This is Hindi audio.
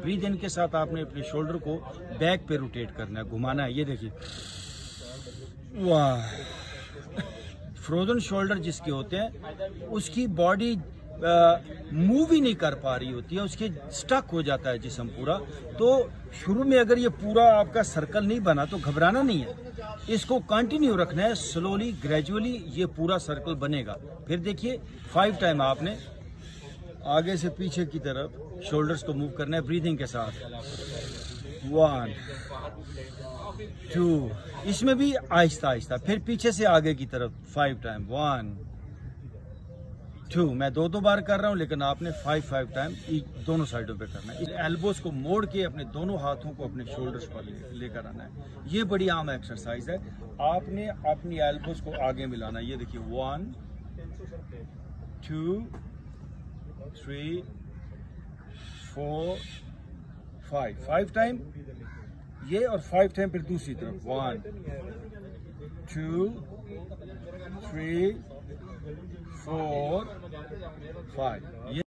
ब्रीथ इन के साथ आपने अपने शोल्डर को बैक पे रोटेट करना है, घुमाना है। ये देखिए, वाह। फ्रोजन शोल्डर जिसके होते हैं उसकी बॉडी मूव ही नहीं कर पा रही होती है, उसके स्टक हो जाता है जिस्म पूरा। तो शुरू में अगर ये पूरा आपका सर्कल नहीं बना तो घबराना नहीं है, इसको कंटिन्यू रखना है, स्लोली ग्रेजुअली ये पूरा सर्कल बनेगा। फिर देखिए 5 टाइम आपने आगे से पीछे की तरफ शोल्डर्स को मूव करना है ब्रीदिंग के साथ। 1 2, इसमें भी आहिस्ता आहिस्ता। फिर पीछे से आगे की तरफ 5 टाइम। 1 2, मैं 2 बार कर रहा हूं, लेकिन आपने 5 टाइम दोनों साइडों पे करना है। इस एल्बोज को मोड़ के अपने दोनों हाथों को अपने शोल्डर्स पर लेकर आना है। ये बड़ी आम एक्सरसाइज है। आपने अपनी एल्बोज को आगे मिलाना है। ये देखिए 1 2 3 4 5 टाइम ये, और 5 टाइम फिर दूसरी तरफ। 1 2 3 4 5।